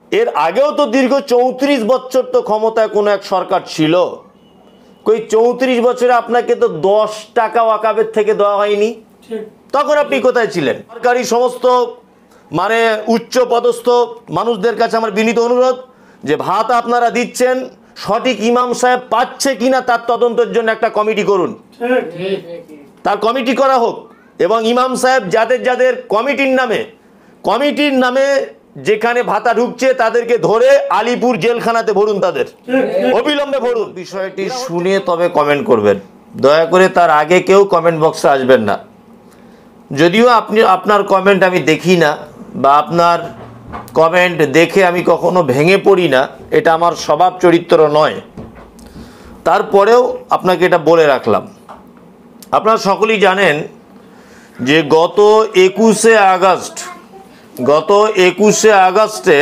এর আগেও তো দীর্ঘ 34 বছর তো ক্ষমতায় কোনো এক সরকার ছিল। কই 34 বছরে আপনাকে তো 10 টাকা ওয়াকাবের থেকে দেওয়া হয়নি। তখন আপনি কোথায় ছিলেন? সরকারি সমস্ত মানে উচ্চ পদস্থ মানুষদের কাছে আমার বিনীত অনুরোধ যে ভাতা আপনারা দিচ্ছেন সঠিক ইমাম সাহেব পাচ্ছে কিনা তার তদন্তের জন্য একটা কমিটি করুন, তার কমিটি করা হোক এবং ইমাম সাহেব যাদের যাদের কমিটির নামে যেখানে ভাতা ঢুকছে তাদেরকে ধরে আলিপুর জেলখানাতে ভরুন, তাদের অবিলম্বে ভরুন। বিষয়টি শুনে তবে কমেন্ট করবেন, দয়া করে তার আগে কেউ কমেন্ট বক্সে আসবেন না। যদিও আপনার কমেন্ট আমি দেখি না বা আপনার কমেন্ট দেখে আমি কখনো ভেঙে পড়ি না, এটা আমার স্বভাব চরিত্র নয়, তারপরেও আপনাকে এটা বলে রাখলাম। আপনারা সকলেই জানেন যে গত 21শে আগস্টে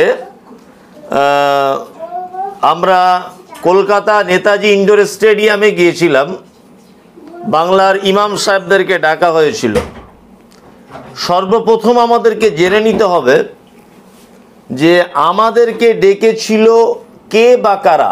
আমরা কলকাতা নেতাজি ইন্ডোর স্টেডিয়ামে গিয়েছিলাম। বাংলার ইমাম সাহেবদেরকে ডাকা হয়েছিল। সর্বপ্রথম আমাদেরকে জেনে নিতে হবে যে আমাদেরকে ডেকেছিল কে বা কারা।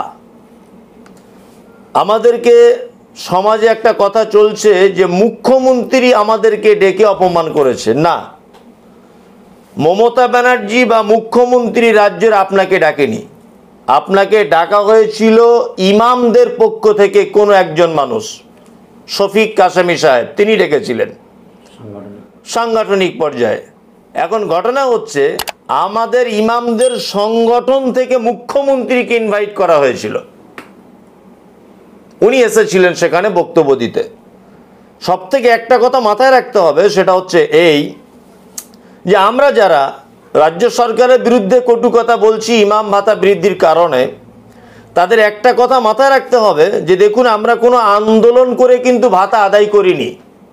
আমাদেরকে সমাজে একটা কথা চলছে যে মুখ্যমন্ত্রী আমাদেরকে ডেকে অপমান করেছে। না, মমতা ব্যানার্জি বা মুখ্যমন্ত্রী রাজ্যের আপনাকে ডাকেনি, আপনাকে ডাকা হয়েছিল ইমামদের পক্ষ থেকে কোনো একজন মানুষ, শফিক কাসেমি সাহেব, তিনি ডেকেছিলেন সাংগঠনিক পর্যায়ে। এখন ঘটনা হচ্ছে আমাদের ইমামদের সংগঠন থেকে মুখ্যমন্ত্রীকে ইনভাইট করা হয়েছিল, উনি এসেছিলেন সেখানে বক্তব্য দিতে। সব থেকে একটা কথা মাথায় রাখতে হবে, সেটা হচ্ছে এই যে আমরা যারা রাজ্য সরকারের বিরুদ্ধে কটু কথা বলছি ইমাম ভাতা বৃদ্ধির কারণে, তাদের একটা কথা মাথায় রাখতে হবে যে দেখুন, আমরা কোনো আন্দোলন করে কিন্তু ভাতা আদায় করিনি।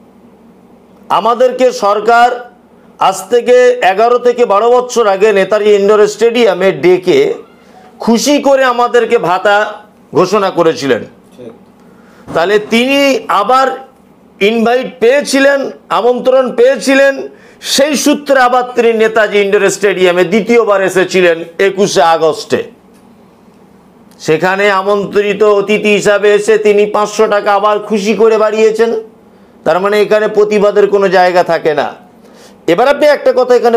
আমাদেরকে সরকার আজ থেকে 11 থেকে 12 বছর আগে নেতাজি ইন্ডোর স্টেডিয়ামে ডেকে খুশি করে আমাদেরকে ভাতা ঘোষণা করেছিলেন। তাহলে তিনি আবার ইনভাইট পেয়েছিলেন, আমন্ত্রণ পেয়েছিলেন, সেই সূত্রে আবার তিনি নেতাজি ইন্ডোর স্টেডিয়ামে দ্বিতীয়বার এসেছিলেন 21শে আগস্টে। সেখানে আমন্ত্রিত অতিথি হিসাবে এসে তিনি 500 টাকা আবার খুশি করে বাড়িয়েছেন। তার মানে এখানে প্রতিবাদের কোনো জায়গা থাকে না। এবার আপনি একটা কথা এখানে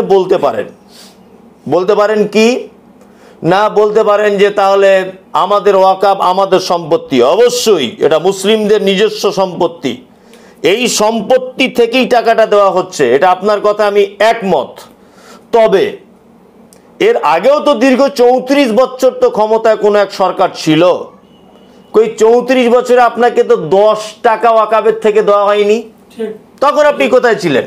বলতে পারেন কি না, বলতে পারেন যে তাহলে আমাদের ওয়াকাব আমাদের সম্পত্তি। অবশ্যই এটা মুসলিমদের নিজস্ব সম্পত্তি, এই সম্পত্তি থেকেই টাকাটা দেওয়া হচ্ছে, এটা আপনার কথা আমি একমত। তবে এর আগেও তো দীর্ঘ 34 বছর তো ক্ষমতায় কোনো এক সরকার ছিল। কই 34 বছরে আপনাকে তো 10 টাকা ওয়াকাবের থেকে দেওয়া হয়নি। তখন আপনি কোথায় ছিলেন?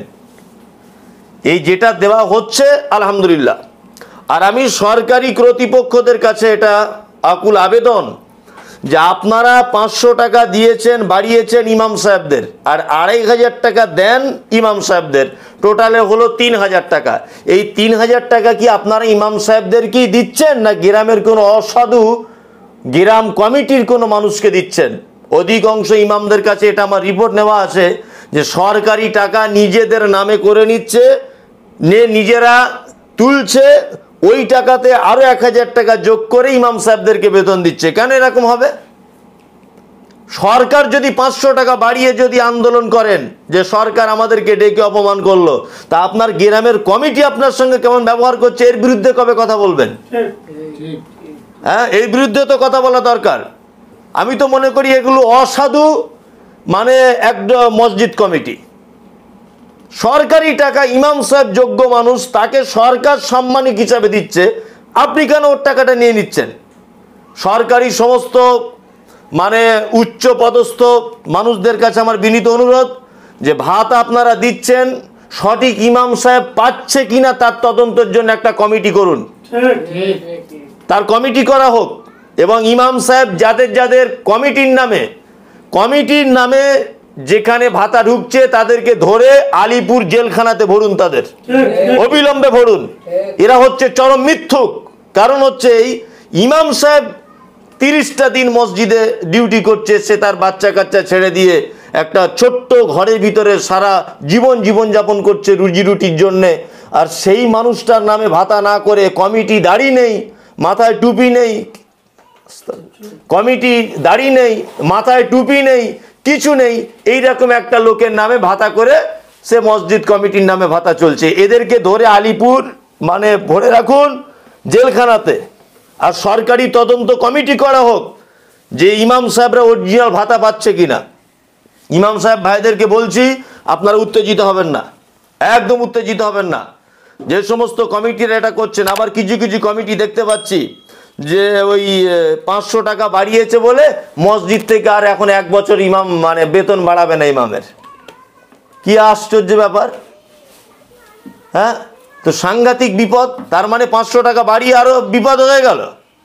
এই যেটা দেওয়া হচ্ছে আলহামদুলিল্লাহ। আর আমি সরকারি কর্তৃপক্ষদের কাছে এটা আকুল আবেদন যে আপনারা 500 টাকা দিয়েছেন, বাড়িয়েছেন ইমাম সাহেবদের, আর 2500 টাকা দেন ইমাম সাহেবদের, টোটালে হলো 3000 টাকা। এই 3000 টাকা কি আপনারা ইমাম সাহেবদেরকেই দিচ্ছেন না গ্রামের কোনো অসাধু গ্রাম কমিটির কোনো মানুষকে দিচ্ছেন? অধিকাংশ ইমামদের কাছে এটা আমার রিপোর্ট নেওয়া আছে যে সরকারি টাকা নিজেদের নামে করে নিচ্ছে, নিজেরা তুলছে, ওই টাকাতে আরো 1000 টাকা যোগ করে ইমাম সাহেবদেরকে বেতন দিচ্ছে। কেন এরকম হবে? সরকার যদি 500 টাকা বাড়িয়ে যদি আন্দোলন করেন যে সরকার আমাদেরকে ডেকে অপমান করলো, তা আপনার গ্রামের কমিটি আপনার সঙ্গে কেমন ব্যবহার করছে এর বিরুদ্ধে কবে কথা বলবেন? হ্যাঁ, এর বিরুদ্ধে তো কথা বলা দরকার। আমি তো মনে করি এগুলো অসাধু মানে একটা মসজিদ কমিটি। সরকারি টাকা ইমাম সাহেব যোগ্য মানুষ, তাকে সরকার সম্মানিক হিসাবে দিচ্ছে, আপনি কেন ওর টাকাটা নিয়ে নিচ্ছেন? সরকারি সমস্ত মানে উচ্চ পদস্থ মানুষদের কাছে আমার বিনীত অনুরোধ যে ভাতা আপনারা দিচ্ছেন সঠিক ইমাম সাহেব পাচ্ছে কিনা তার তদন্তের জন্য একটা কমিটি করুন, তার কমিটি করা হোক এবং ইমাম সাহেব যাদের যাদের কমিটির নামে যেখানে ভাতা ঢুকছে তাদেরকে ধরে আলিপুর জেলখানাতে ভরুন, তাদের অবিলম্বে ভরুন। এরা হচ্ছে চরম মিথ্যুক। কারণ হচ্ছে এই ইমাম সাহেব 30টা দিন মসজিদে ডিউটি করছে, সে তার বাচ্চা কাচ্চা ছেড়ে দিয়ে একটা ছোট্ট ঘরের ভিতরে সারা জীবন যাপন করছে রুজি রুটির জন্যে। আর সেই মানুষটার নামে ভাতা না করে কমিটি দাঁড়ি নেই, মাথায় টুপি নেই, কমিটি দাড়ি নেই, মাথায় টুপি নেই, কিছু নেই, এইরকম একটা লোকের নামে ভাতা করে সে মসজিদ কমিটির নামে ভাতা চলছে। এদেরকে ধরে আলিপুর মানে ভরে রাখুন জেলখানাতে, আর সরকারি তদন্ত কমিটি করা হোক যে ইমাম সাহেবরা অরিজিনাল ভাতা পাচ্ছে কিনা। ইমাম সাহেব ভাইদেরকে বলছি, আপনারা উত্তেজিত হবেন না, একদম উত্তেজিত হবেন না। যে সমস্ত কমিটিরা এটা করছেন, আবার কিছু কিছু কমিটি দেখতে পাচ্ছি যে ওই 500 টাকা বাড়িয়েছে বলে মসজিদ থেকে আর এখন 1 বছর ইমাম মানে বেতন বাড়াবে না ইমামের। কি আশ্চর্য ব্যাপার, হ্যাঁ? তো সাংঘাতিক বিপদ। তার মানে 500 টাকা বাড়িয়ে আরো বিপদ হয়ে গেল।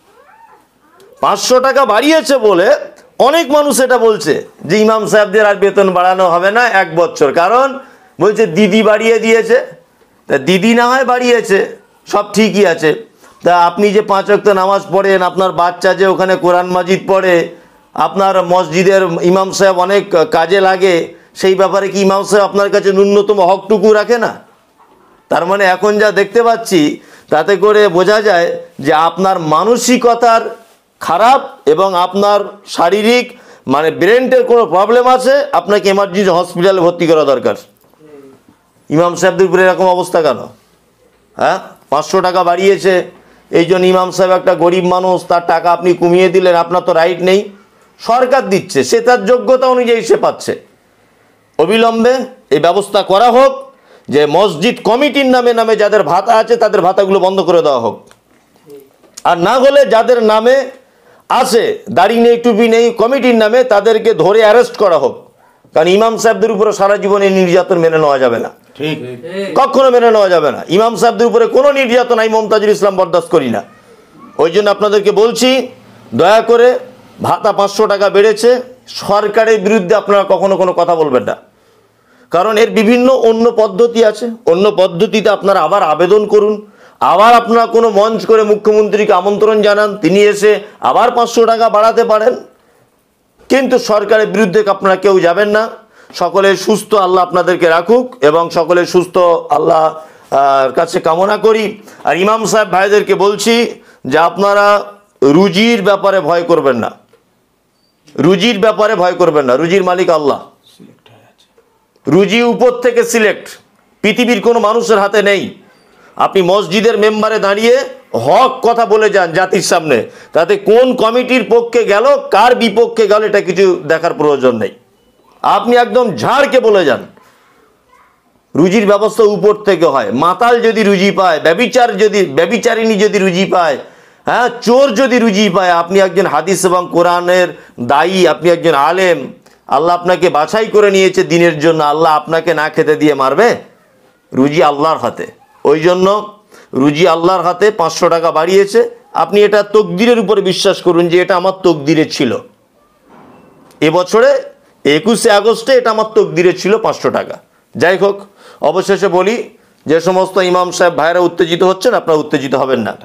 500 টাকা বাড়িয়েছে বলে অনেক মানুষ এটা বলছে যে ইমাম সাহেবদের আর বেতন বাড়ানো হবে না 1 বছর, কারণ বলছে দিদি বাড়িয়ে দিয়েছে। তা দিদি না হয় বাড়িয়েছে, সব ঠিকই আছে। তা আপনি যে 5 ওয়াক্ত নামাজ পড়েন, আপনার বাচ্চা যে ওখানে কোরআন মাজিদ পড়ে, আপনার মসজিদের ইমাম সাহেব অনেক কাজে লাগে, সেই ব্যাপারে কি ইমাম সাহেব আপনার কাছে ন্যূনতম হকটুকু রাখে না? তার মানে এখন যা দেখতে পাচ্ছি তাতে করে বোঝা যায় যে আপনার মানসিকতার খারাপ এবং আপনার শারীরিক মানে ব্রেনের কোনো প্রবলেম আছে, আপনাকে এমার্জেন্সি হসপিটালে ভর্তি করা দরকার। ইমাম সাহেবদের উপরে এরকম অবস্থা কেন? হ্যাঁ, 500 টাকা বাড়িয়েছে, এই জন্য ইমাম সাহেব একটা গরিব মানুষ, তার টাকা আপনি কমিয়ে দিলেন, আপনার তো রাইট নেই। সরকার দিচ্ছে, সে তার যোগ্যতা অনুযায়ী সে পাচ্ছে। অবিলম্বে এই ব্যবস্থা করা হোক যে মসজিদ কমিটির নামে নামে যাদের ভাতা আছে তাদের ভাতাগুলো বন্ধ করে দেওয়া হোক, আর না হলে যাদের নামে আছে দাড়ি নেই টুপি নেই কমিটির নামে তাদেরকে ধরে অ্যারেস্ট করা হোক। কারণ ইমাম সাহেবদের উপরে সারা জীবনে নির্যাতন মেনে নেওয়া যাবে না, ঠিক কখনো মেনে নেওয়া যাবে না। ইমাম সাহেবদের উপরে কোনো নির্যাতন আমি মমতাজুল ইসলাম বরদাস্ত করি না। ওই জন্য আপনাদেরকে বলছি, দয়া করে ভাতা 500 টাকা বেড়েছে, সরকারের বিরুদ্ধে আপনারা কখনো কোনো কথা বলবেন না, কারণ এর বিভিন্ন অন্য পদ্ধতি আছে। অন্য পদ্ধতিতে আপনারা আবার আবেদন করুন, আবার আপনারা কোনো মঞ্চ করে মুখ্যমন্ত্রীকে আমন্ত্রণ জানান, তিনি এসে আবার 500 টাকা বাড়াতে পারেন, কিন্তু সরকারের বিরুদ্ধে আপনারা কেউ যাবেন না। সকলে সুস্থ আল্লাহ আপনাদেরকে রাখুক এবং সকলে সুস্থ আল্লাহ কাছে কামনা করি। আর ইমাম সাহেব ভাইদেরকে বলছি যে আপনারা রুজির ব্যাপারে ভয় করবেন না, রুজির ব্যাপারে ভয় করবেন না। রুজির মালিক আল্লাহ, রুজি উপর থেকে সিলেক্ট, পৃথিবীর কোনো মানুষের হাতে নেই। আপনি মসজিদের মেম্বারে দাঁড়িয়ে হক কথা বলে যান জাতির সামনে, তাতে কোন কমিটির পক্ষে গেল কার বিপক্ষে গেল এটা কিছু দেখার প্রয়োজন নেই। আপনি একদম ঝাড়কে বলে যান। রুজির ব্যবস্থা উপর থেকে হয়। মাতাল যদি রুজি পায়, ব্যভিচারিণী যদি রুজি পায়, হ্যাঁ, চোর যদি রুজি পায়, আপনি একজন হাদিস এবং কোরআনের দায়ী, আপনি একজন আলেম, আল্লাহ আপনাকে বাছাই করে নিয়েছে দিনের জন্য, আল্লাহ আপনাকে না খেতে দিয়ে মারবে? রুজি আল্লাহর হাতে। ওই জন্য রুজি আল্লাহর হাতে। 500 টাকা বাড়িয়েছে, আপনি এটা তকদিরের উপরে বিশ্বাস করুন যে এটা আমার তকদিরে ছিল। এবছরে 21শে আগস্টে এটা আমার তকদিরে ছিল 500 টাকা। যাই হোক, অবশেষে বলি, যে সমস্ত ইমাম সাহেব ভাইরা উত্তেজিত হচ্ছেন, আপনারা উত্তেজিত হবেন না।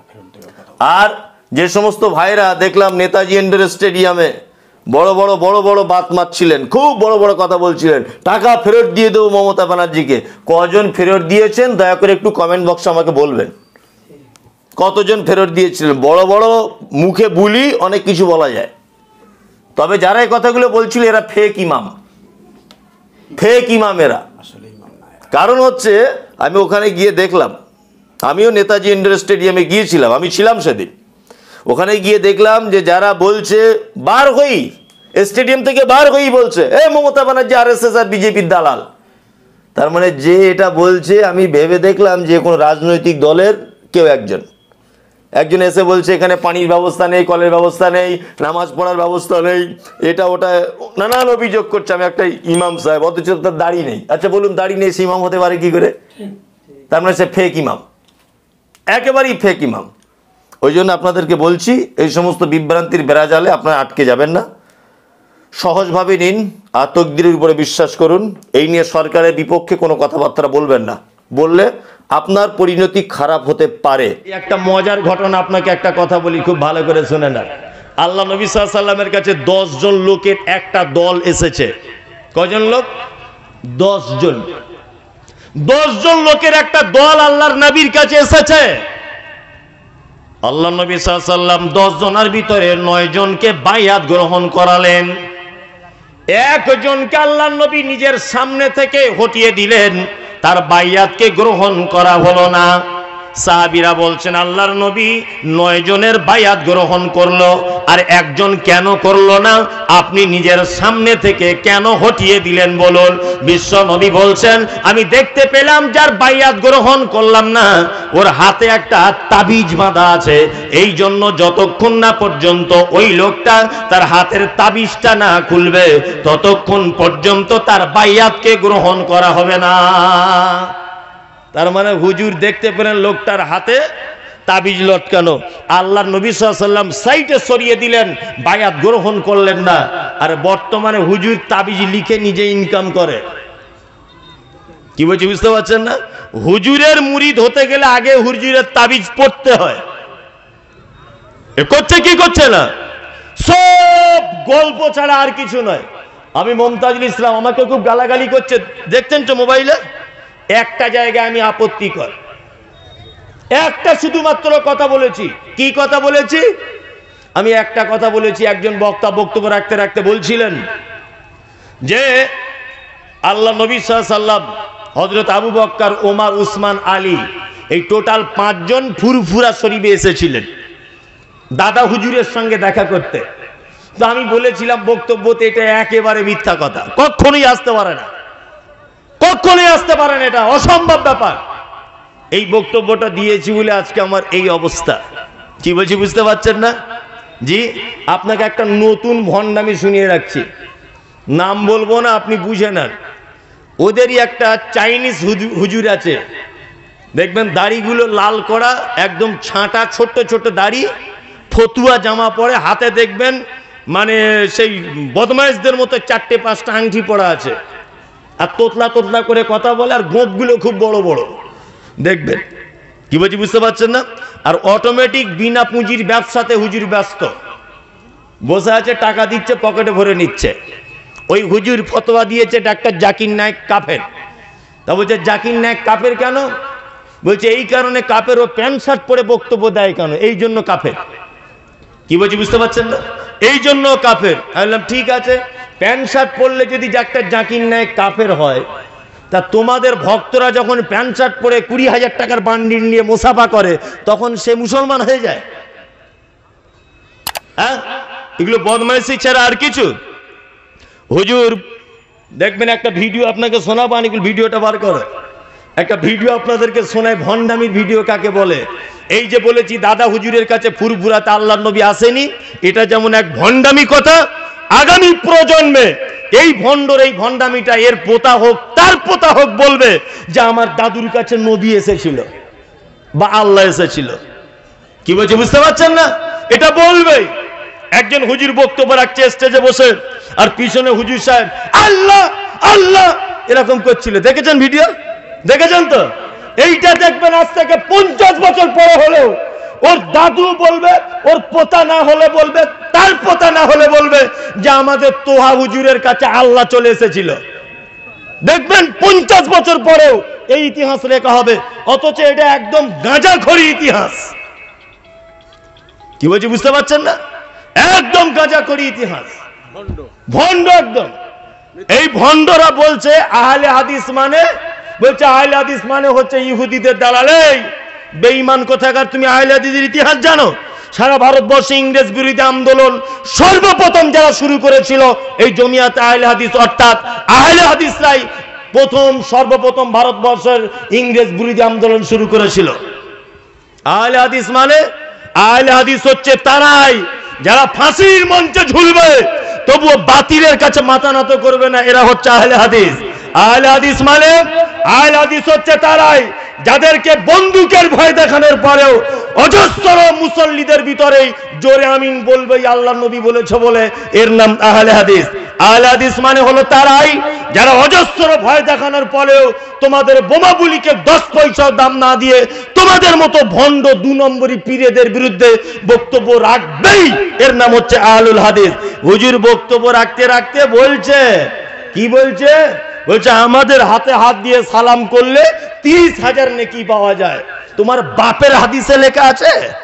আর যে সমস্ত ভাইরা দেখলাম নেতাজি ইন্ডোর স্টেডিয়ামে বড় বড় বাত মারছিলেন, খুব বড় বড় কথা বলছিলেন, টাকা ফেরত দিয়ে দেবো মমতা ব্যানার্জিকে, কজন ফেরত দিয়েছেন দয়া করে একটু কমেন্ট বক্সে আমাকে বলবেন। কতজন ফেরত দিয়েছিলেন? বড় বড় মুখে বুলি অনেক কিছু বলা যায়, তবে যারা এই কথাগুলো বলছিল এরা ফেক ইমাম, ফেক ইমাম এরা। কারণ হচ্ছে আমি ওখানে গিয়ে দেখলাম, আমিও নেতাজি ইন্ডোর স্টেডিয়ামে গিয়েছিলাম, আমি ছিলাম সেদিন। ওখানে গিয়ে দেখলাম যে যারা বলছে বার হই, স্টেডিয়াম থেকে বার হই বলছে এ মমতা ব্যানার্জি আরএসএস আর বিজেপির দালাল। তার মানে যে এটা বলছে, আমি ভেবে দেখলাম যে কোনো রাজনৈতিক দলের কেউ একজন এসে বলছে এখানে পানির ব্যবস্থা নেই, কলের ব্যবস্থা নেই, নামাজ পড়ার ব্যবস্থা নেই, এটা ওটা নানান অভিযোগ করছে। আমি একটা ইমাম সাহেব, অথচ তার দাড়ি নেই। আচ্ছা বলুন, দাড়ি নেই সে ইমাম হতে পারে কি করে? তার মানে সে ফেক ইমাম, একেবারেই ফেক ইমাম। ওই জন্য আপনাদেরকে বলছি, এই সমস্ত বিভ্রান্তির বেড়াজালে আপনারা আটকে যাবেন না, সহজভাবে নিন আর তকদিরের উপরে বিশ্বাস করুন। এই নিয়ে সরকারের বিপক্ষে কোনো কথাবার্তা বলবেন না, বললে আপনার পরিণতি খারাপ হতে পারে। একটা মজার ঘটনা আপনাকে একটা কথা বলি, খুব ভালো করে শুনে না। আল্লাহ নবী সাল্লাল্লাহু আলাইহি ওয়াসাল্লামের কাছে 10 জন লোকের একটা দল এসেছে। কজন লোক? 10 জন। 10 জন লোকের একটা দল আল্লাহর নবীর কাছে এসেছে। আল্লাহ নবী সাল্লাল্লাহু আলাইহি ওয়াসাল্লাম 10 জনের ভিতরে 9 জনকে বাইয়াত গ্রহণ করালেন। একজনকে আল্লাহ নবী নিজের সামনে থেকে হটিয়ে দিলেন, তার বাইয়াতকে গ্রহণ করা হলো না। সাহাবীরা বলছেন, আল্লাহর নবী 9 জনের বাইয়াত গ্রহণ করলো, আর একজন কেন করলো না? আপনি নিজের সামনে থেকে কেন হটিয়ে দিলেন বলুন? বিশ্ব নবী বলছেন, আমি দেখতে পেলাম যার বাইয়াত গ্রহণ করলাম না, ওর হাতে একটা তাবিজ বাঁধা আছে, এই জন্য যতক্ষণ না পর্যন্ত ওই লোকটা তার হাতের তাবিজটা না খুলবে, ততক্ষণ পর্যন্ত তার বাইয়াতকে গ্রহণ করা হবে না। তার মানে হুজুর দেখতে পেলেন লোকটার হাতে তাবিজ লটকানো, আল্লাহর নবী সাল্লাল্লাহু আলাইহি ওয়াসাল্লাম সাইডে সরিয়ে দিলেন, বায়াত গ্রহণ করলেন না। আর বর্তমানে হুজুর তাবিজ লিখে নিজে ইনকাম করে। কি বলছি বুঝতে পারছেন না? হুজুরের মুরিদ হতে গেলে আগে হুজুরের তাবিজ পড়তে হয়। এ করছে কি করছে না, সব গল্প ছাড়া আর কিছু নয়। আমি মমতাজুল ইসলাম, আমাকে খুব গালাগালি করছে, দেখছেন তো মোবাইলে। একটা জায়গায় আমি আপত্তিকর, একটা শুধুমাত্র কথা বলেছি। কি কথা বলেছি? আমি একটা কথা বলেছি, একজন বক্তা বক্তব্য রাখতে রাখতে বলছিলেন যে আল্লাহ নবী সাল্লাল্লাহু আলাইহি ওয়াসাল্লাম, হযরত আবু বকর, ওমর, উসমান, আলী, এই টোটাল 5 জন ফুরফুরা শরীফে এসেছিলেন দাদা হুজুরের সঙ্গে দেখা করতে। তো আমি বলেছিলাম বক্তব্যতে, এটা একেবারে মিথ্যা কথা, কখনোই আসতে পারে না, কখনোই আসতে পারে না, এটা অসম্ভব ব্যাপার। এই বক্তব্যটা দিয়েছি বলে আজকে আমার এই অবস্থা। কি বলছি বুঝতে পারছেন না? জি, আপনাকে একটা নতুন ভণ্ডামি শুনিয়ে রাখছি, নাম বলবো না, আপনি বুঝে নেন। ওদেরই একটা চাইনিজ হুজুর আছে, দেখবেন দাড়িগুলো লাল করা, একদম ছাঁটা, ছোট্ট ছোট্ট দাড়ি, ফতুয়া জামা পরে, হাতে দেখবেন মানে সেই বদমাইশদের মতো 4-5টা আংটি পরা আছে, আর তোতলা তোতলা করে কথা বলে, আর গোঁপগুলো খুব বড় বড় দেখবেন। কি বলছি বুঝতে পারছেন না? আর অটোমেটিক বিনা পুঁজির ব্যবসাতে হুজুর ব্যস্ত, বসে আছে, টাকা দিচ্ছে, পকেটে ভরে নিচ্ছে। ওই হুজুর ফতোয়া দিয়েছে ডাক্তার জাকির নায়েক কাফের। তা বলছে জাকির নায়েক কাফের কেন? বলছে এই কারণে কাফের, ও প্যান্ট শার্ট পরে বক্তব্য দেয় কেন, এই জন্য কাফের। কি বলছি বুঝতে পারছেন না? এই জন্য কাফের। আমি বললাম ঠিক আছে, প্যান্ট শার্ট পরলে যদি ডাক্তার জাকির নায়েক কাফের হয়, তা তোমাদের ভক্তরা যখন প্যান্ট শার্ট পরে 20,000 টাকার বান্ডিল নিয়ে মুসাফা করে, তখন সে মুসলমান হয়ে যায়? হ্যাঁ, এগুলো বদমাইশি ছাড়া আর কিছু। হুজুর দেখবেন একটা ভিডিও আপনাকে শোনাবো, এগুলো ভিডিওটা বার করে, একটা ভিডিও আপনাদেরকে শোনায়, ভণ্ডামির ভিডিও কাকে বলে। এই যে বলেছি দাদা হুজুরের কাছে ফুরফুরাতে আল্লাহর নবী আসেনি, এটা যেমন এক ভণ্ডামি কথা। আগামী প্রজন্মে এই ভণ্ডর এই ভণ্ডামিটা, এর পোতা হোক তার পোতা হোক, বলবে যে আমার দাদুর কাছে নবী এসেছিল বা আল্লাহ এসেছিল। কি বলছে বুঝতে পারছেন না? এটা বলবে। একজন হুজুর বক্তব্য রাখছে স্টেজে বসে, আর পিছনে হুজুর সাহেব আল্লাহ আল্লাহ এরকম করছিল, দেখেছেন ভিডিও? দেখেছেন তো? এইটা দেখবেন আজ থেকে 50 বছর পরে হলেও ওর দাদু বলবে, ওর পোতা না হলে বলবে, তার পোতা না হলে বলবে যে আমাদের তোহা হুজুরের কাছে আল্লাহ চলে এসেছিল। দেখবেন 50 বছর পরেও এই ইতিহাস লেখা হবে, অথচ এটা একদম গাঁজাখড়ি ইতিহাস। কি বলছি বুঝতে পারছেন না? একদম গাঁজাখড়ি ইতিহাস, ভণ্ড একদম। এই ভণ্ডরা বলছে আহলে হাদিস মানে, বলছে আহলে হাদিস মানে হচ্ছে ইহুদিদের দালাল। এই বেঈমান কোথাকার, তুমি আহলে হাদিসের ইতিহাস জানো? সারা ভারতবর্ষে ইংরেজ বিরোধী আন্দোলন সর্বপ্রথম যারা শুরু করেছিল এই জমিয়াতে আহলে হাদিস, অর্থাৎ আহলে হাদিসরাই সর্বপ্রথম ভারতবর্ষের ইংরেজ বিরোধী আন্দোলন শুরু করেছিল। আহলে হাদিস মানে, আহলে হাদিস হচ্ছে তারাই যারা ফাঁসির মঞ্চে ঝুলবে তবুও বাতিলের কাছে মাথা নত করবে না, এরা হচ্ছে আহলে হাদিস। আহলে হাদিস মানে, আহলে হাদিস হচ্ছে তারাই যাদেরকে বন্দুকের ভয় দেখানোর পরেও অজস্র মুসল্লিদের ভিতরে জোরে আমিন বলবে আল্লাহর নবী বলেছে বলে, এর নাম আহলে হাদিস। আহলে হাদিস মানে হলো তারাই যারা অজস্র ভয় দেখানোর পরেও তোমাদের বোমাগুলিকে 10 পয়সা দাম না দিয়ে তোমাদের মতো ভণ্ড 2 নম্বরী পীরেদের বিরুদ্ধে বক্তব্য রাখবেই, এর নাম হচ্ছে আহলুল হাদিস। হুজুর বক্তব্য রাখতে রাখতে বলছে, কি বলছে? বলছে আমাদের হাতে হাত দিয়ে সালাম করলে 30,000 নেকি পাওয়া যায়। তোমার বাপের হাদিসে লেখা আছে?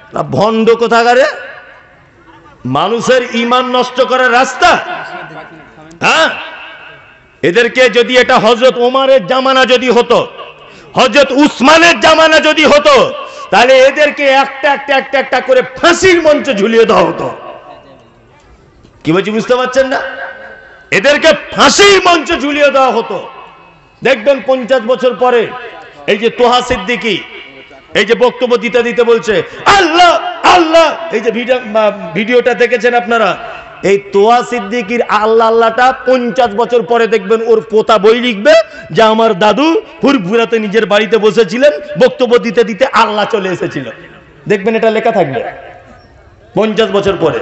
না ভণ্ড কোথাকারে, মানুষের ঈমান নষ্ট করার রাস্তা। হ্যাঁ, এদেরকে যদি এটা হযরত ওমরের জামানা যদি হতো, হযরত উসমানের জামানা যদি হতো, তাহলে এদেরকে একটা একটা একটা একটা করে ফাঁসির মঞ্চে ঝুলিয়ে দেওয়া হতো। কি বলছি বুঝতে পারছেন না? এদেরকে ফাঁসির মঞ্চে ঝুলিয়ে দেওয়া হতো। দেখবেন 50 বছর পরে এই যে তোহা সিদ্দিকী এই যে বক্তব্য দিতে দিতে বলছে আল্লাহ আল্লাহ, এই যে ভিডিওটা দেখেছেন আপনারা, এই তোহা সিদ্দিকীর আল্লাহ আল্লাহটা 50 বছর পরে দেখবেন ওর পোতা বই লিখবে যে আমার দাদু ফুরফুরাতে নিজের বাড়িতে বসেছিলেন, বক্তব্য দিতে দিতে আল্লাহ চলে এসেছিল। দেখবেন এটা লেখা থাকবে 50 বছর পরে।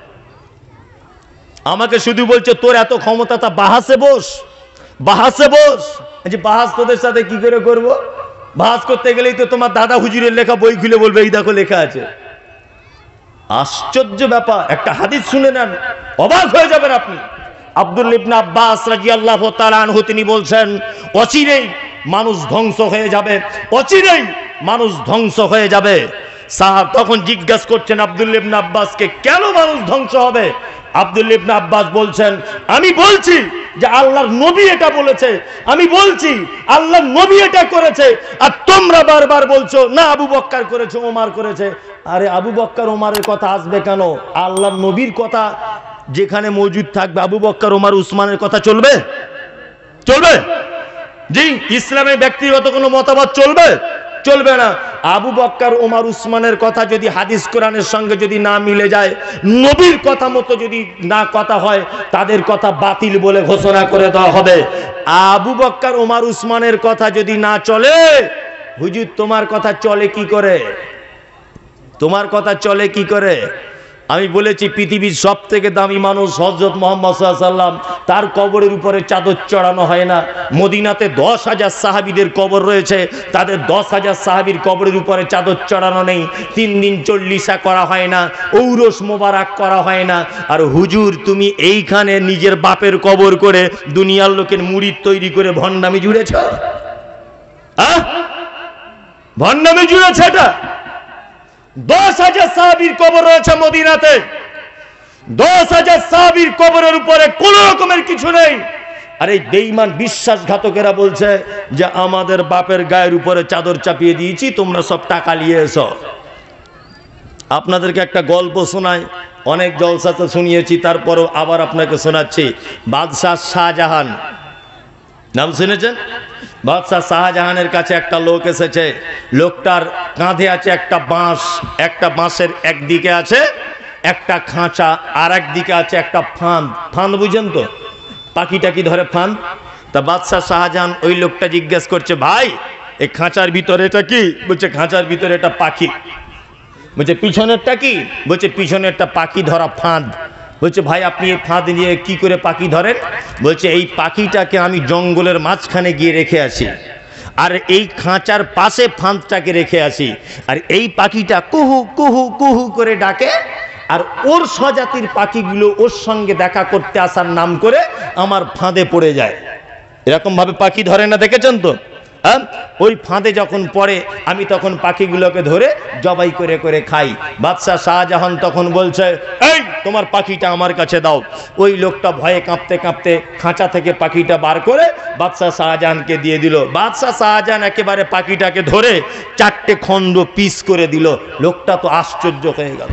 আমাকে শুধু বলছে তোর এত ক্ষমতা, তা বাহাসে বস, বাহাসে বস। যে বাহাস তোদের সাথে কি করে করব? বাহাস করতে গেলেই তো তোমার দাদা হুজুরের লেখা বই খুলে বলবে এই দেখো লেখা আছে। আশ্চর্য ব্যাপার। একটা হাদিস শুনে নেন, অবাক হয়ে যাবেন আপনি। আব্দুল্লাহ ইবনে আব্বাস রাদিয়াল্লাহু তাআলা আনহু তিনি বলছেন অচিরেই মানুষ ধ্বংস হয়ে যাবে, অচিরেই মানুষ ধ্বংস হয়ে যাবে। সাহাব তখন জিজ্ঞাসা করছেন আব্দুল্লাহ ইবনে আব্বাসকে, কেন মানুষ ধ্বংস হবে? আব্দুল্লাহ ইবনে আব্বাস বলছেন, আমি বলছি যে আল্লাহর নবী এটা বলেছে, আমি বলছি আল্লাহর নবী এটা করেছে, আর তোমরা বারবার বলছো না আবু বকর করেছে, ওমর করেছে। আরে আবু বকর ওমরের কথা আসবে কেন? আল্লাহর নবীর কথা যেখানে মজুদ থাকবে, আবু বকর ওমর উসমানের কথা চলবে? চলবে? জি, ইসলামে ব্যক্তিগত কোনো মতবাদ চলবে? চলবে না। আবু বকর ওমর উসমানের কথা যদি হাদিস কোরআনের সঙ্গে যদি না মিলে যায়, নবীর কথা মতো যদি না কথা হয়, তাদের কথা বাতিল বলে ঘোষণা করে দেওয়া হবে। আবু বকর ওমর উসমানের কথা যদি না চলে, হুজুর তোমার কথা চলে কি করে? তোমার কথা চলে কি করে? আমি বলেছি পৃথিবীর সব থেকে দামি মানুষ হযরত মুহাম্মদ সাল্লাল্লাহু আলাইহি ওয়াসাল্লাম, তার কবরের উপরে চাদর চড়ানো হয় না। মদিনাতে 10,000 সাহাবীদের কবর রয়েছে, তাদের 10,000 সাহাবীর কবরের উপরে চাদর চড়ানো নেই। 3 দিন চল্লিশা করা হয় না, ঔরস মোবারক করা হয় না। আর হুজুর তুমি এইখানে নিজের বাপের কবর করে দুনিয়ার লোকের মুরিদ তৈরি করে ভণ্ডামি জুড়েছ। হ্যাঁ, ভণ্ডামি জুড়েছে। এটা 10,000 সাহাবীর কবর রয়েছে মদিনাতে, 10,000 সাহাবীর কবরের উপরে কোন রকমের কিছু নেই। আর এই বেঈমান বিশ্বাসঘাতকেরা বলছে যে আমাদের বাপের গায়ের উপরে চাদর চাপিয়ে দিয়েছি, তোমরা সব টাকা নিয়ে এসো। আপনাদেরকে একটা গল্প শোনাই, অনেক জলসাতে শুনিয়েছি, তারপরও আবার আপনাকে শোনাচ্ছি। বাদশাহ শাহজাহান নাম শুনেছেন? বাদশাহ শাহজাহানের কাছে একটা লোক এসেছে। লোকটার কাঁধে আছে একটা বাঁশ, একটা বাঁশের একদিকে আছে একটা খাঁচা, আর একদিকে আছে একটা ফাঁদ। ফাঁদ বুঝেন তো, পাখি টাকি ধরে ফাঁদ। তা বাদশাহ শাহজাহান ওই লোকটা জিজ্ঞেস করছে, ভাই এই খাঁচার ভিতরে এটা কি? বলছে খাঁচার ভিতরে এটা পাখি। বলছে পিছনেরটা কি? বলছে পিছনেরটা পাখি ধরা ফাঁদ। বলছে ভাই আপনি এই ফাঁদ নিয়ে কি করে পাখি ধরেন? বলছে এই পাখিটাকে আমি জঙ্গলের মাঝখানে গিয়ে রেখে আসি, আর এই খাঁচার পাশে ফাঁদটাকে রেখে আসি, আর এই পাখিটা কুহু কুহু কুহু করে ডাকে, আর ওর স্বজাতির পাখিগুলো ওর সঙ্গে দেখা করতে আসার নাম করে আমার ফাঁদে পড়ে যায়। এরকম ভাবে পাখি ধরে না, দেখেছেন তো? ওই ফাঁদে যখন পড়ে আমি তখন পাখিগুলোকে ধরে জবাই করে করে খাই। বাদশাহ শাহজাহান তখন বলছে, এই তোমার পাখিটা আমার কাছে দাও। ওই লোকটা ভয়ে কাঁপতে কাঁপতে খাঁচা থেকে পাখিটা বার করে বাদশাহ শাহজাহানকে দিয়ে দিল। বাদশাহ শাহজাহান একেবারে পাখিটাকে ধরে 4টে খণ্ড পিস করে দিল। লোকটা তো আশ্চর্য হয়ে গেল,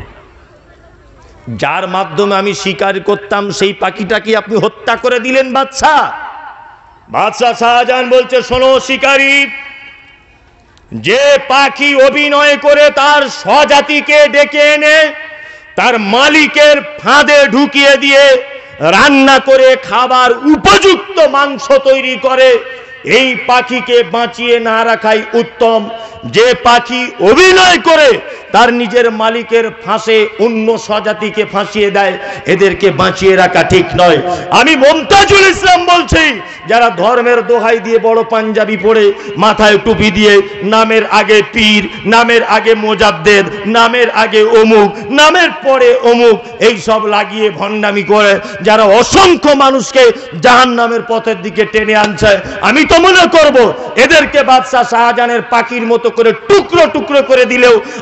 যার মাধ্যমে আমি শিকার করতাম সেই পাখিটাকে আপনি হত্যা করে দিলেন বাদশাহ। বাদশাহ শাহজাহান বলছে, শোনো শিকারী, যে পাখি অভিনয় করে তার স্বজাতিকে ডেকে এনে তার মালিকের ফাঁদে ঢুকিয়ে দিয়ে রান্না করে খাবার উপযুক্ত মাংস তৈরি করে, এই পাখিকে বাঁচিয়ে না রাখাই উত্তম। যে পাখি অভিনয় করে তার নিজের মালিকের ফাঁসে অন্য স্বজাতিকে ফাঁসিয়ে দেয়, এদেরকে বাঁচিয়ে রাখা ঠিক নয়। আমি মুমতাজুল ইসলাম বলছি, যারা ধর্মের দোহাই দিয়ে বড় পাঞ্জাবি পরে মাথায় টুপি দিয়ে নামের আগে পীর, নামের আগে মোজাদ্দেদ, নামের আগে অমুক, নামের পরে অমুক, এই সব লাগিয়ে ভণ্ডামি করে যারা অসংখ্য মানুষকে জাহান্নামের পথের দিকে টেনে আনছে, আমি তো মনে করব এদেরকে বাদশাহ শাহজাহানের পাখির মতো করে টুকরো টুকরো করে দিলেও আমার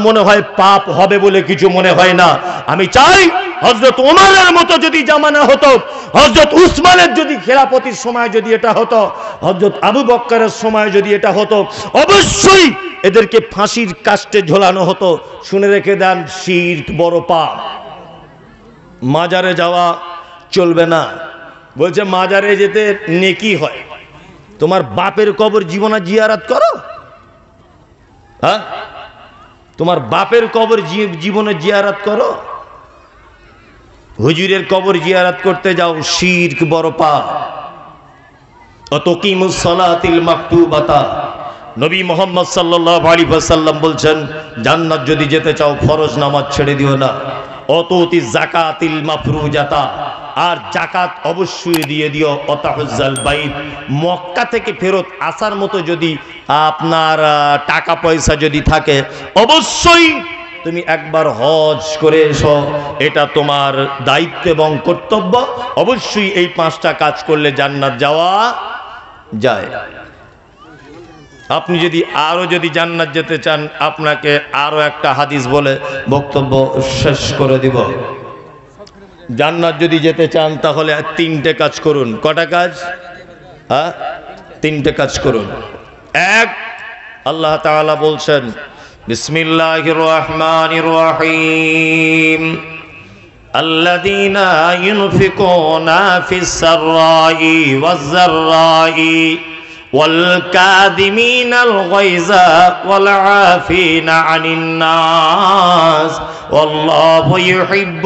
মনে হয় পাপ হবে বলে কিছু মনে হয় না। আমি চাই হযরত ওমরের মতো যদি জামানা হতো, হযরত উসমানের যদি খেলাফতির সময় যদি এটা হতো, হযরত আবু বকরের সময় যদি এটা হতো, অবশ্যই এদেরকে ফাঁসির কাস্টে ঝোলানো হতো। শুনে রেখে দেন, শিরক বড় পাপ। মাজারে যাওয়া চলবে না। বলছে মাজারে যেতে নেকি হয়। তোমার বাপের কবর জীবনে জিয়ারত করো? হ্যাঁ, তোমার বাপের কবর জীবনে জিয়ারত করো? হুজুরের কবর জিয়ারত করতে যাও, শিরক বড় পাপ। অতকিমুস সালাতিল মাকতুবাতা, নবী মুহাম্মদ সাল্লাল্লাহু আলাইহি ওয়াসাল্লাম বলছেন, জান্নাত যদি যেতে চাও ফরজ নামাজ ছেড়ে দিও না। অততি যাকাতিল মাফরুজাতা, আর যাকাত অবশ্যই দিয়ে দিও। অতাহুজ্জাল বাইত, মক্কা থেকে ফেরত আসার মতো যদি আপনার টাকা পয়সা যদি থাকে, অবশ্যই তুমি একবার হজ করে এসো। এটা তোমার দায়িত্ব এবং কর্তব্য। অবশ্যই এই 5টা কাজ করলে জান্নাত যাওয়া যায়। আপনি যদি আরো যদি জান্নাত যেতে চান, আপনাকে আরো একটা হাদিস বলে বক্তব্য শেষ করে দিব। জান্নাত যদি যেতে চান তাহলে 3টে কাজ করুন। কটা কাজ? হ্যাঁ, 3টে কাজ করুন। এক, আল্লাহ তাআলা বলছেন, বিসমিল্লাহির রহমানির রহিম, আল্লাযীনা ইউনফিকুনা ফিস সাররাই ওয়াজ যাররাই والكاظمين الغيظ والعافين عن الناس والله يحب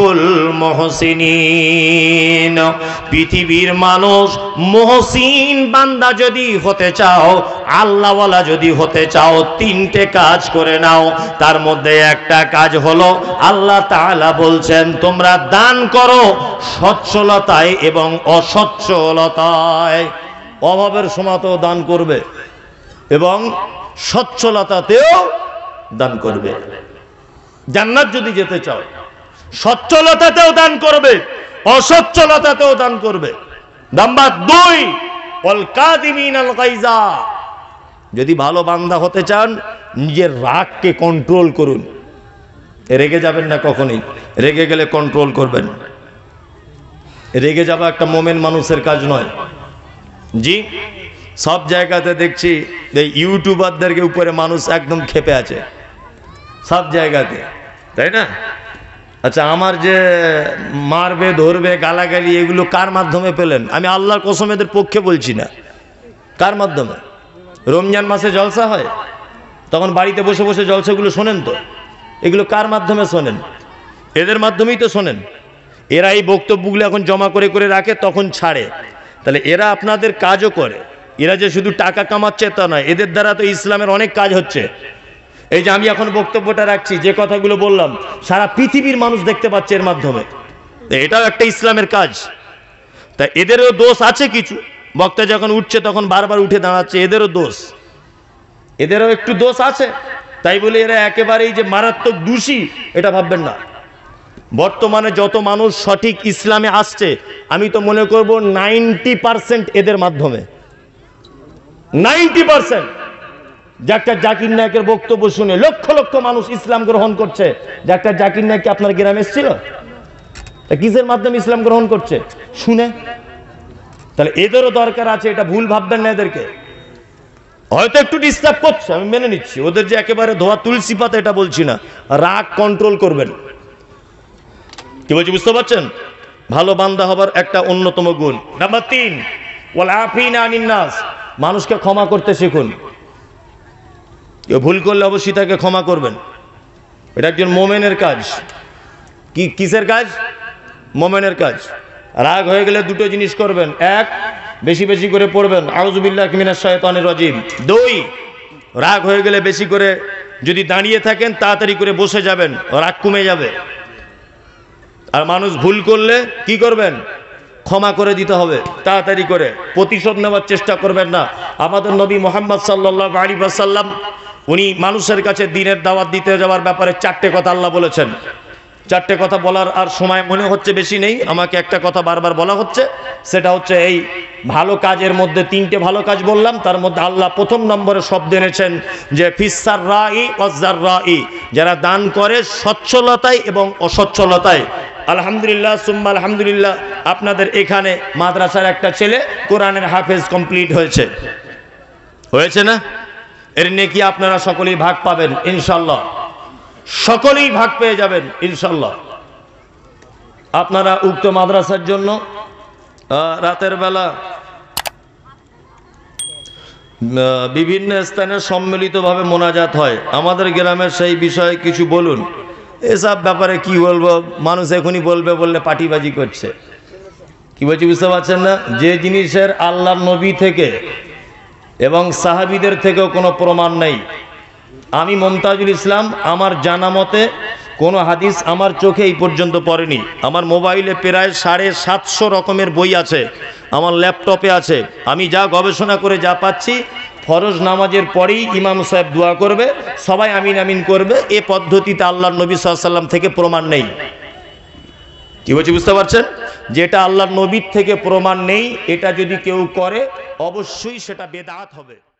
المحسنين। পৃথিবীর মানুষ মুহসিন বান্দা যদি হতে চাও, আল্লাহওয়ালা যদি হতে চাও, 3টে কাজ করে নাও। তার মধ্যে একটা কাজ হলো, আল্লাহ তাআলা বলছেন তোমরা দান করো সচ্ছলতায় এবং অসচ্ছলতায়। অভাবের সময়তেও দান করবে এবং সচ্ছলতাতেও দান করবে। জান্নাত যদি যেতে চাও, সচ্ছলতাতেও দান করবে, অসচ্ছলতাতেও দান করবে। নাম্বার 2, ওয়াল কাযিমিনাল গায়জা, যদি ভালো বান্দা হতে চান, নিজের রাগকে কন্ট্রোল করুন। রেগে যাবেন না কখনোই, রেগে গেলে কন্ট্রোল করবেন। রেগে যাওয়া একটা মোমেন মানুষের কাজ নয়। জি, সব জায়গাতে দেখছি এই ইউটিউবারদেরকে উপরে মানুষ একদম ক্ষেপে আছে, সব জায়গাতে, তাই না? আচ্ছা, আমার যে মারবে ধরবে গালাগালি এগুলো কার মাধ্যমে পেলেন? আমি আল্লাহর কসম এদের পক্ষে বলছি না। কার মাধ্যমে? রমজান মাসে জলসা হয়, তখন বাড়িতে বসে বসে জলসাগুলো শোনেন তো, এগুলো কার মাধ্যমে শোনেন? এদের মাধ্যমেই তো শোনেন। এরা এই বক্তব্যগুলো এখন জমা করে করে রাখে, তখন ছাড়ে। তাহলে এরা আপনাদের কাজও করে। এরা যে শুধু টাকা কামাচ্ছে তা নয়, এদের দ্বারা তো ইসলামের অনেক কাজ হচ্ছে। এই যে আমি এখন বক্তব্যটা রাখছি, যে কথাগুলো বললাম, সারা পৃথিবীর মানুষ দেখতে পাচ্ছে এর মাধ্যমে। এটাও একটা ইসলামের কাজ। তা এদেরও দোষ আছে কিছু। বক্তা যখন উঠছে তখন বারবার উঠে দাঁড়াচ্ছে, এদেরও দোষ, এদেরও একটু দোষ আছে। তাই বলে এরা একেবারেই যে মারাত্মক দোষী এটা ভাববেন না। বর্তমানে যত মানুষ সঠিক ইসলামে আসছে, আমি তো মনে করব 90% এদের মাধ্যমে। 90% ডাক্তার জাকির নায়েকের বক্তব্য শুনে লক্ষ লক্ষ মানুষ ইসলাম গ্রহণ করছে। ডাক্তার জাকির নায়েক কি আপনার গ্রামে এসেছিল? কিসের মাধ্যমে ইসলাম গ্রহণ করছে? শুনে। তাহলে এদেরও দরকার আছে, এটা ভুল ভাববেন না। এদেরকে হয়তো একটু ডিস্টার্ব করছে, আমি মেনে নিচ্ছি। ওদের যে একেবারে ধোয়া তুলসী পাতা এটা বলছি না। রাগ কন্ট্রোল করবেন। কি বলছি বুঝতে পারছেন? ভালো বান্দা হবার একটা অন্যতম গুণ। নাম্বার 3, ওয়াল আফিনা আনিন নাস, মানুষকে ক্ষমা করতে শিখুন। কেউ ভুল করলে অবশ্যই তাকে ক্ষমা করবেন। এটা একজন মোমেনের কাজ। কিসের কাজ? মোমেনের কাজ। রাগ হয়ে গেলে 2টো জিনিস করবেন। 1, বেশি বেশি করে পড়বেন আউযু বিল্লাহি মিনাশ শাইতানির রাজিম। 2, রাগ হয়ে গেলে বেশি করে যদি দাঁড়িয়ে থাকেন তাড়াতাড়ি করে বসে যাবেন, রাগ কমে যাবে। আর মানুষ ভুল করলে কি করবেন? ক্ষমা করে দিতে হবে তাড়াতাড়ি করে, প্রতিশোধ নেওয়ার চেষ্টা করবেন না। আমাদের নবী মুহাম্মদ সাল্লাল্লাহু আলাইহি ওয়াসাল্লাম উনি মানুষের কাছে দ্বীনের দাওয়াত দিতে যাওয়ার ব্যাপারে 4টে কথা আল্লাহ বলেছেন। চারটে কথা বলার আর সময় মনে হচ্ছে বেশি নেই, আমাকে একটা কথা বারবার বলা হচ্ছে, সেটা হচ্ছে এই ভালো কাজের মধ্যে তিনটে ভালো কাজ বললাম, তার মধ্যে আল্লাহ প্রথম নম্বরে শব্দ এনেছেন যে ফিসাররাই ওয়াজাররাই, যারা দান করে সচ্ছলতায় এবং অসচ্ছলতায়। আলহামদুলিল্লাহ সুম্মা আলহামদুলিল্লাহ, আপনাদের এখানে মাদ্রাসার একটা ছেলে কোরআনের হাফেজ কমপ্লিট হয়েছে, হয়েছে না? এর নেকি আপনারা সকলেই ভাগ পাবেন ইনশাল্লাহ, সকলেই ভাগ পেয়ে যাবেন ইনশাল্লাহ। আপনারা উক্ত মাদ্রাসার জন্য রাতের বেলা বিভিন্ন স্থানে সম্মিলিতভাবে মোনাজাত হয়, আমাদের গ্রামের সেই বিষয়ে কিছু বলুন। এসব ব্যাপারে কি বলবো, মানুষ এখনই বলবে বললে পাটিবাজি করছে, কি বলছি বুঝতে পারছেন না? যে জিনিসের আল্লাহর নবী থেকে এবং সাহাবীদের থেকেও কোনো প্রমাণ নেই। আমি মমতাজুল ইসলাম, আমার জানা মতে কোনো হাদিস আমার চোখে এই পর্যন্ত পড়েনি। আমার মোবাইলে প্রায় 750 রকমের বই আছে, আমার ল্যাপটপে আছে। আমি যা গবেষণা করে যা পাচ্ছি, ফরজ নামাজের পরেই ইমাম সাহেব দোয়া করবে, সবাই আমিন আমিন করবে, এ পদ্ধতিতে আল্লাহর নবী সাল্লাল্লাহু আলাইহি ওয়াসাল্লাম থেকে প্রমাণ নেই। কি বলছি বুঝতে পারছেন? যেটা আল্লাহর নবীর থেকে প্রমাণ নেই, এটা যদি কেউ করে অবশ্যই সেটা বেদাত হবে।